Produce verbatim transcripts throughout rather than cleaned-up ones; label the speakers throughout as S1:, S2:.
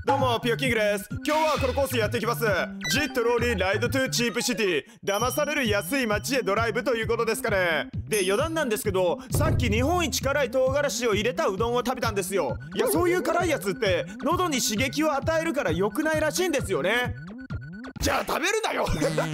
S1: どうも、ピヨキングです。今日はこのコースやっていきます。ジットローリーライドトゥーチープシティ。騙される安い街へドライブということですかね。で、余談なんですけど、さっき日本一辛い唐辛子を入れたうどんを食べたんですよ。いや、そういう辛いやつって喉に刺激を与えるから良くないらしいんですよね。じゃあ食べるなよ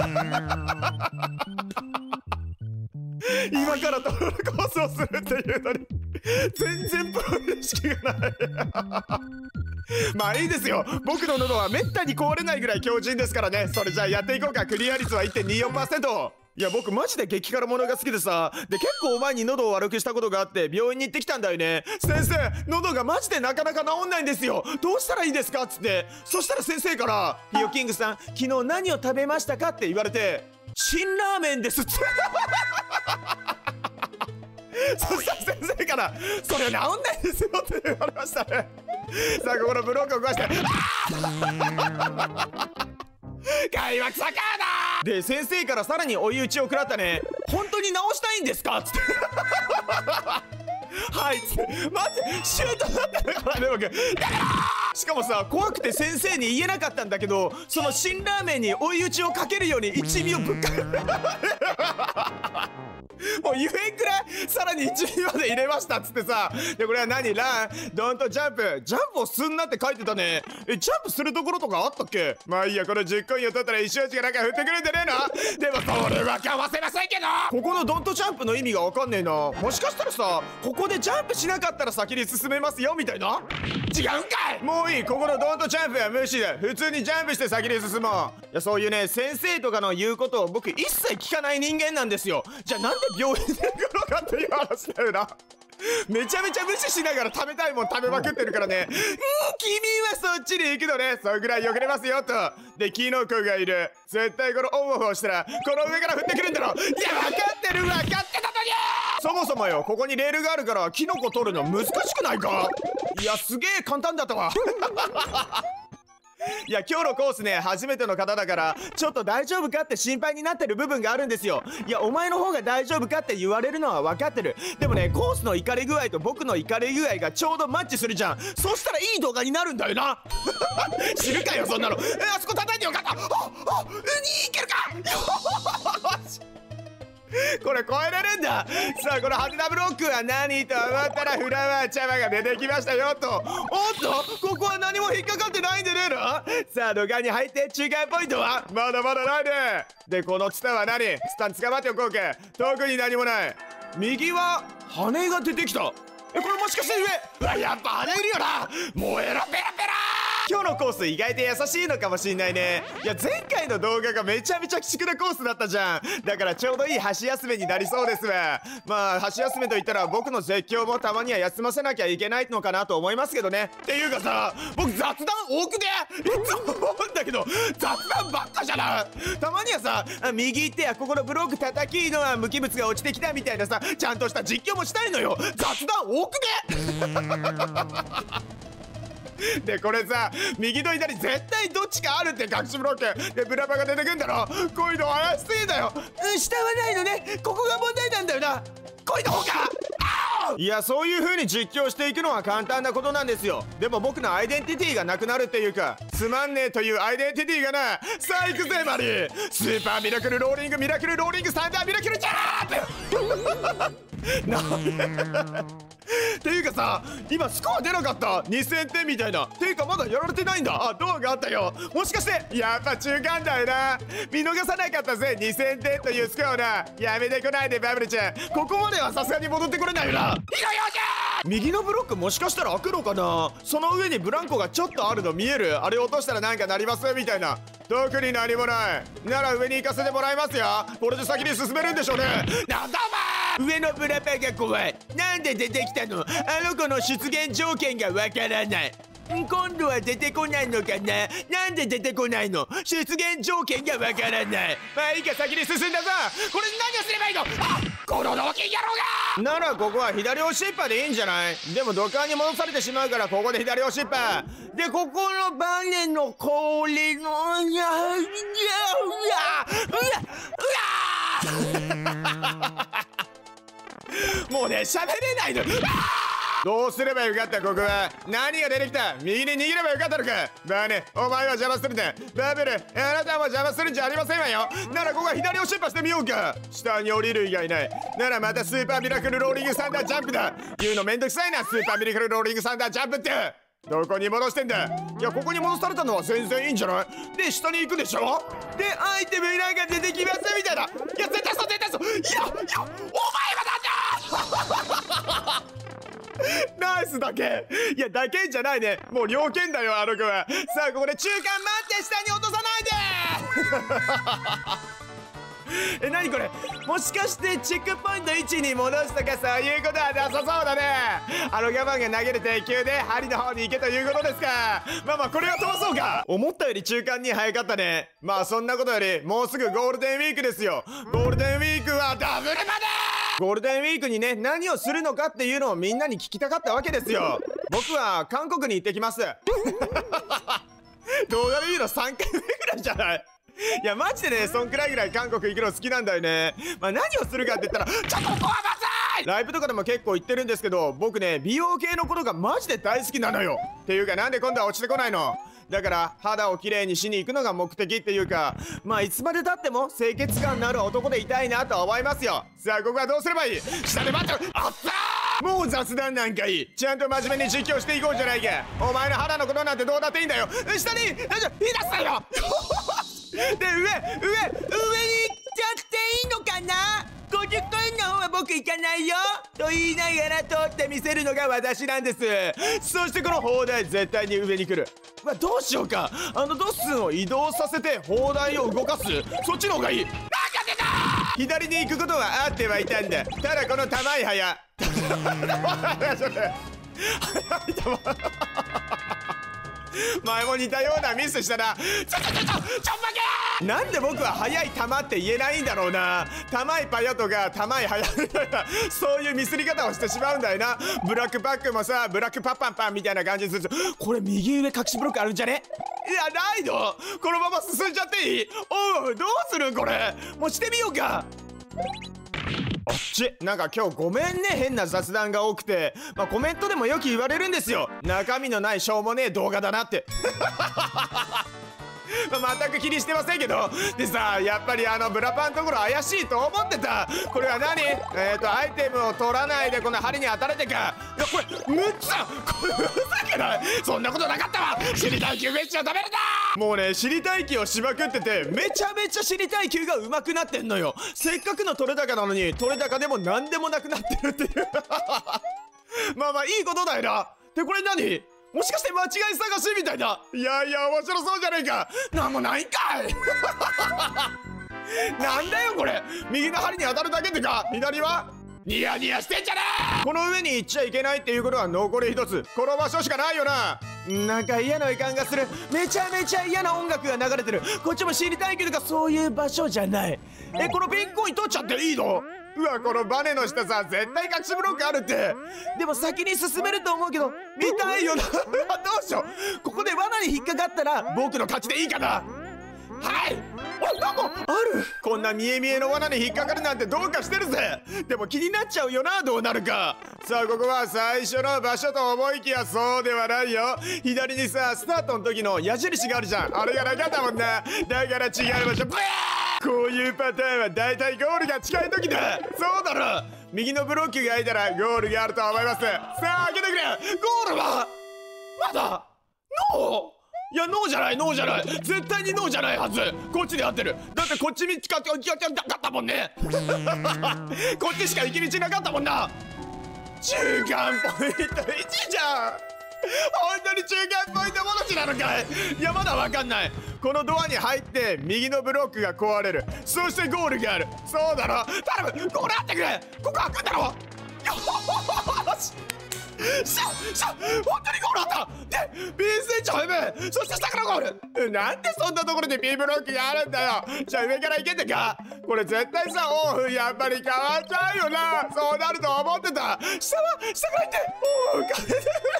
S1: 今からトロールコースをするっていうのに全然プロ意識がないまあいいですよ。僕の喉はめったに壊れないぐらい強靭ですからね。それじゃあやっていこうか。クリア率は いってんにーよんパーセント。 いや僕マジで激辛ものが好きでさ、で結構前に喉を悪くしたことがあって病院に行ってきたんだよね。先生、喉がマジでなかなか治んないんですよ。どうしたらいいですかっつって。そしたら先生から「ピヨキングさん、昨日何を食べましたか?」って言われて「辛ラーメンです」ってそしたら先生から「それ治んないですよ」って言われましたね。さあここのブロックを壊して開幕サッカーだで、先生からさらに追い打ちを食らったね。本当に直したいんですかっつってはいっつってマジシュートだったんだからね僕。だからしかもさ、怖くて先生に言えなかったんだけど、その辛ラーメンに追い打ちをかけるように一味をぶっかけもう言えんくらいさらにいちミリまで入れましたっつってさ。でこれは何？ランドンとジャンプジャンプをすんなって書いてたね。えジャンプするところとかあったっけ？まあいいや、このじゅっコインを取ったら石落ちがなんか降ってくるんじゃねえの？でもそれはかわせませんけど、ここのドンとジャンプの意味がわかんねえな。もしかしたらさ、ここでジャンプしなかったら先に進めますよみたいな。違うんかい。もういい、ここのドンとジャンプは無視だ。普通にジャンプして先に進もう。いやそういうね、先生とかの言うことを僕一切聞かない人間なんですよ。じゃあなんで病院で行くのかっていう話だよな。めちゃめちゃ無視しながら食べたいもん食べまくってるからね。うん、君はそっちに行くのね。それぐらいよけれますよと。でキノコがいる。絶対このオンオフをしたらこの上から降ってくるんだろ。いや分かってる分かってたのに。そもそもよ、ここにレールがあるからキノコ取るの難しくないか？いやすげえ簡単だったわいや今日のコースね、初めての方だからちょっと大丈夫かって心配になってる部分があるんですよ。いやお前の方が大丈夫かって言われるのは分かってる。でもね、コースのイカれ具合と僕のイカれ具合がちょうどマッチするじゃん。そしたらいい動画になるんだよな知るかよそんなの。えあそこ叩いてよかった。ああいけるかよしこれ超えれるんだ。さあこのハテナブロックは何と思ったらフラワー茶葉が出てきましたよと。おっとここは何も引っかかってないんでねえの。さあ土管に入って中間ポイントはまだまだないね。でこのツタは何？ツタに捕まっておこうか。特に何もない。右は羽が出てきた。えこれもしかして上？うわやっぱ羽いるよな。燃えろペラペラ。今日のコース意外と優しいのかもしんないね。いや前回の動画がめちゃめちゃ鬼畜なコースだったじゃん。だからちょうどいい箸休めになりそうですわ。まあ箸休めと言ったら僕の絶叫もたまには休ませなきゃいけないのかなと思いますけどね。っていうかさ、僕雑談多くねいつも思うんだけど雑談ばっかじゃない。たまにはさ、右行ってやここのブロック叩きのは無機物が落ちてきたみたいなさ、ちゃんとした実況もしたいのよ。雑談多くねでこれさ、右と左絶対どっちかあるって隠しブロックでブラバが出てくんだろ。こういうの怪しすぎだよ。うん下はないのね。ここが問題なんだよな。こいの方か。いやそういう風に実況していくのは簡単なことなんですよ。でも僕のアイデンティティがなくなるっていうか、つまんねえというアイデンティティがな。さあ行くぜマリー。スーパーミラクルローリングミラクルローリングサンダーミラクルジャンプなんでっていうかさ、今スコア出なかった。にせんてんみたいな。っていうかまだやられてないんだ。あドアがあったよ。もしかしてやっぱ中間だよな。見逃さなかったぜにせんてんというスコアな。やめてこないでバブルちゃん。ここまではさすがに戻ってこれないよな。ひどいよじゃー。右のブロックもしかしたら開くのかな。その上にブランコがちょっとあるの見える？あれ落としたらなんかなりますみたいな。特に何もないなら上に行かせてもらいますよ。これで先に進めるんでしょうね。なんだお前。上のブラパが怖い。なんで出てきたの？あの子の出現条件がわからない。今度は出てこないのかな。なんで出てこないの？出現条件がわからない。まあいいか、先に進んだぞ。これ何をすればいいの？あこの脳筋野郎が。ならここは左押しっぱでいいんじゃない？でも土管に戻されてしまうからここで左押しっぱで、ここのバネの氷のうわうわうわうわもうね喋れないの。 どうすればよかった。ここは何が出てきた。右に逃げればよかったのか。バーネ、お前は邪魔するんだ。バブル、あなたも邪魔するんじゃありませんわよ。ならここは左を出発してみようか。下に降りる以外ない。ならまたスーパーミラクルローリングサンダージャンプだ。言うのめんどくさいな。スーパーミラクルローリングサンダージャンプってどこに戻してんだ。いや、ここに戻されたのは全然いいんじゃない。で、下に行くでしょ。で、アイテムなんか出てきますみたいな。いや、絶対そう絶対そう。いやいや、お前はなんだナイスだけ。いや、だけじゃないね。もう猟犬だよ、あの子は。さあ、ここで中間待って、下に落とさないでえ、なにこれ。もしかしてチェックポイントいちに戻すとかそういうことはなさそうだね。あの我慢が投げる鉄球で針の方に行けということですか。まあまあこれを飛ばそうか。思ったより中間に早かったね。まあそんなことよりもうすぐゴールデンウィークですよ。ゴールデンウィークはダブルまで。ゴールデンウィークにね、何をするのかっていうのをみんなに聞きたかったわけですよ。僕は韓国に行ってきます動画で言うのさんかいめぐらいじゃない。いやマジでね、そんくらいぐらい韓国行くの好きなんだよね。まあ何をするかって言ったら、ちょっとここはまずい。ライブとかでも結構行ってるんですけど、僕ね美容系のことがマジで大好きなのよ。っていうかなんで今度は落ちてこないの。だから肌をきれいにしに行くのが目的っていうか、まあいつまでたっても清潔感のある男でいたいなと思いますよ。さあここはどうすればいい。下で待ってる。あったー。もう雑談なんかいい。ちゃんと真面目に実況していこうじゃないか。お前の肌のことなんてどうだっていいんだよ。下に大丈夫、火出すなよで、上、上、上に行っちゃっていいのかな。ごじゅっコインの方は僕行かないよと言いながら通ってみせるのが私なんです。そしてこの砲台絶対に上に来る。まあ、どうしようか。あのドッスンを移動させて砲台を動かす。そっちの方がいい。なんか出た。左に行くことはあってはいたんだ。ただこの玉い早前も似たようなミスしたら、ちょちょちょちょちょんまけ。なんで僕は速い球って言えないんだろうな。玉いパヤとか玉い速いみたいなそういうミスり方をしてしまうんだよな。ブラックパックもさ、ブラックパッパンパンみたいな感じでする。これ右上隠しブロックあるんじゃね。いやないの。このまま進んじゃっていい。おう、どうするこれ。もうしてみようか。あっち、なんか今日ごめんね、変な雑談が多くて。まあコメントでもよく言われるんですよ。中身のないしょうもねえ動画だなってまあ全く気にしてませんけど。でさ、やっぱりあのブラパンのところ怪しいと思ってた。これは何。えっとアイテムを取らないでこの針に当たれてか。いやこれむっちゃこれふざけない。そんなことなかったわ。知りたい級めっちゃダメだ。もうね、知りたい気をしまくってて、めちゃめちゃ知りたい級が上手くなってんのよ。せっかくの取れ高なのに取れ高でも何でもなくなってるっていうまあまあいいことだよな。でこれ何、もしかして間違い探しみたいな。いやいや面白そうじゃねえか。なんもないんかいなんだよこれ。右の針に当たるだけってか。左はニヤニヤしてんじゃねえ。この上に行っちゃいけないっていうことは残り一つ。この場所しかないよな。なんか嫌な予感がする。めちゃめちゃ嫌な音楽が流れてる。こっちも知りたいけどか、そういう場所じゃない。え、このピンコイン取っちゃっていいの。うわ、このバネの下さ、絶対隠しブロックあるって。でも先に進めると思うけど見たいよなどうしよう。ここで罠に引っかかったら僕の勝ちでいいかな。はい。あ、なんかある。こんな見え見えの罠に引っかかるなんてどうかしてるぜ。でも気になっちゃうよな、どうなるか。さあここは最初の場所と思いきやそうではないよ。左にさ、スタートの時の矢印があるじゃん。あれがなかったもんな。だから違う場所。ブー。こういうパターンはだいたいゴールが近い時だ。そうだろ。右のブロックが開いたらゴールがあると思います。さあ開けてくれ。ゴールはまだノー。いやノーじゃない、ノーじゃない、絶対にノーじゃないはず。こっちで合ってる。だってこっち道かってなかったもんねこっちしか行き道なかったもんな。中間ポイントいちじゃん。本当に中間ポイント戻しなのかい。いやまだわかんない。このドアに入って右のブロックが壊れる。そしてゴールがある。そうだろ。頼む、ゴールあってくれ。ここ開くんだろ。よししゃしゃ、本当にゴールあった。で ビースイッチを踏む。そして下からゴール。なんでそんなところで B ブロックがあるんだよ。じゃあ上から行けってか。これ絶対さ、オフやっぱり変わっちゃうよな。そうなると思ってた。下は下から行って。おお、風で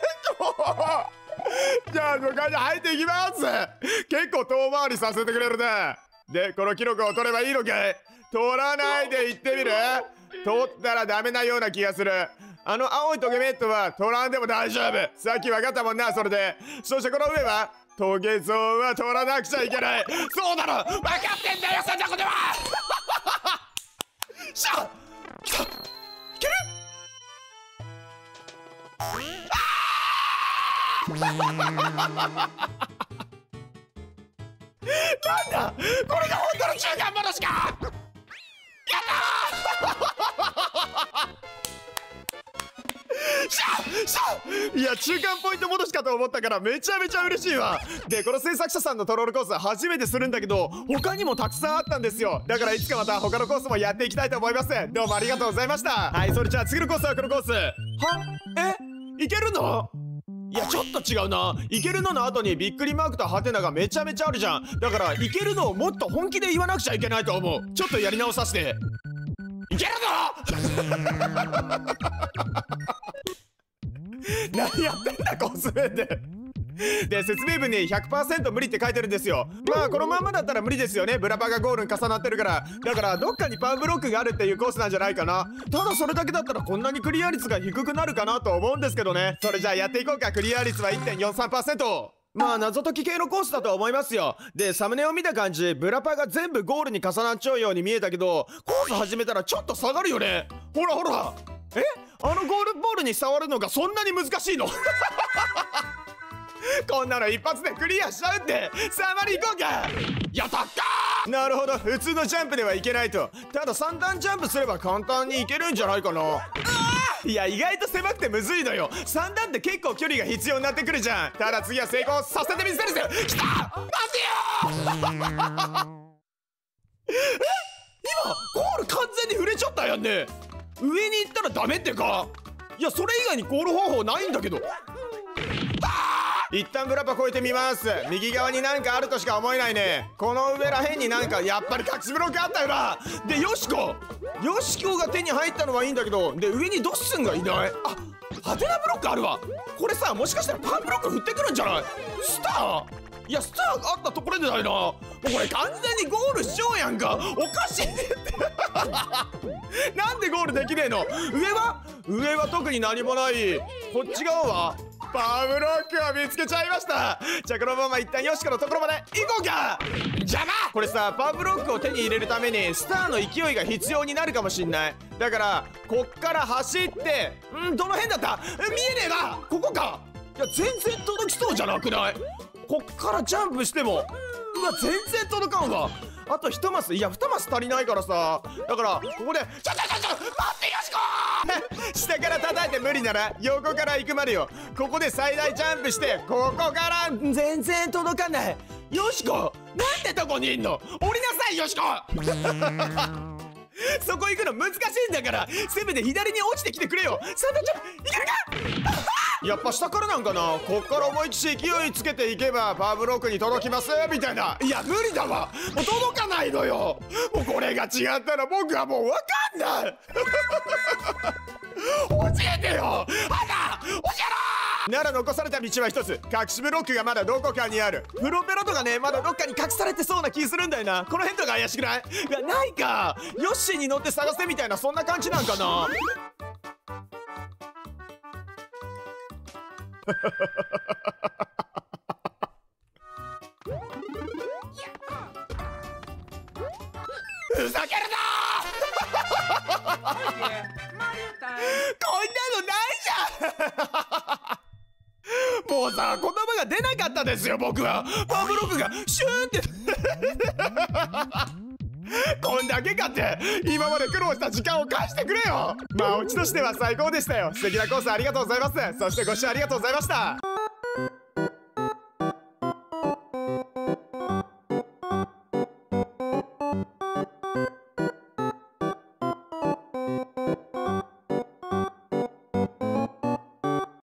S1: じゃあここに入っていきます。結構遠回りさせてくれるね。でこの記録を取ればいいのかい。取らないで行ってみる。取ったらダメなような気がする。 あの青いトゲメットは取らんでも大丈夫。さっき分かったもんな。それでそしてこの上はトゲゾウは取らなくちゃいけない。そうだろ、分かってんだよそんなことはしゃ来た、いけるなんだこれが本当の中間戻しか。やったーしゃしゃいや中間ポイント戻しかと思ったからめちゃめちゃ嬉しいわ。でこの制作者さんのトロールコース初めてするんだけど他にもたくさんあったんですよ。だからいつかまた他のコースもやっていきたいと思います。どうもありがとうございました。はい、それじゃあ次のコースはこのコースはえいけるの。いやちょっと違うな。いけるのの後にびっくりマークとハテナがめちゃめちゃあるじゃん。だからいけるのをもっと本気で言わなくちゃいけないと思う。ちょっとやり直させて。いけるの何やってんだコスメでで説明文に ひゃくパーセント 無理って書いてるんですよ。まあこのまんまだったら無理ですよね。ブラパがゴールに重なってるから。だからどっかにパンブロックがあるっていうコースなんじゃないかな。ただそれだけだったらこんなにクリア率が低くなるかなと思うんですけどね。それじゃあやっていこうか。クリア率は いってんよんさんパーセント。まあ謎解き系のコースだと思いますよ。でサムネを見た感じブラパが全部ゴールに重なっちゃうように見えたけどコース始めたらちょっと下がるよね。ほらほら、えあのゴールボールに触るのがそんなに難しいのこんなの一発でクリアしちゃうって。さあまり行こうか。やったっか。なるほど、普通のジャンプではいけないと。たださん段ジャンプすれば簡単にいけるんじゃないかな。いや意外と狭くてむずいのよ。さん段って結構距離が必要になってくるじゃん。ただ次は成功させてみせるぜ。きた待てよえ今ゴール完全に触れちゃったやんね。上に行ったらダメってか。いやそれ以外にゴール方法ないんだけど。一旦ブラパ越えてみます。右側になんかあるとしか思えないね。この上らへんになんかやっぱり隠しブロックあったよな。でよしこよしこが手に入ったのはいいんだけど、で上にドッスンがいない。あハテナブロックあるわ。これさもしかしたらパンブロック降ってくるんじゃない。スターいやスターがあったところでないな。もうこれ完全にゴールしちゃうやんか。おかしいってなんでゴールできねえの。上は上は特に何もない。こっち側はパワーブロックを見つけちゃいました。じゃあこのまま一旦ヨシコのところまで行こうか。邪魔。これさパワーブロックを手に入れるためにスターの勢いが必要になるかもしんない。だからこっから走ってんどの辺だった。見えねえな。ここか。いや全然届きそうじゃなくない。こっからジャンプしてもうわ全然届かんわ。あと一マスいや二マス足りないからさ。だからここでちょちょちょちょ待ってよしこ下から叩いて無理なら横から行くまでよ。ここで最大ジャンプしてここから全然届かない。よしこなんてとこにいんの。降りなさいよしこそこ行くの難しいんだからせめて左に落ちてきてくれよ。サンダージャンプいけるかやっぱ下からなんかな。こっから思いっきり勢いつけていけばパワーブロックに届きますみたいな。いや無理だわ。もう届かないのよ。もうこれが違ったら僕はもう分かんない教えてよあんた教えろ。なら残された道は一つ。隠しブロックがまだどこかにある。プロペラとかねまだどっかに隠されてそうな気するんだよな。この辺とか怪しくない。いやないか。ヨッシーに乗って探せみたいなそんな感じなんかなふざけるなこんなのないじゃんもうさ言葉が出なかったですよ僕は。パワーブロックがシューンってこんだけかって。今まで苦労した時間を返してくれよ。まあオチとしては最高でしたよ。素敵なコースありがとうございます。そしてご視聴ありがとうございました。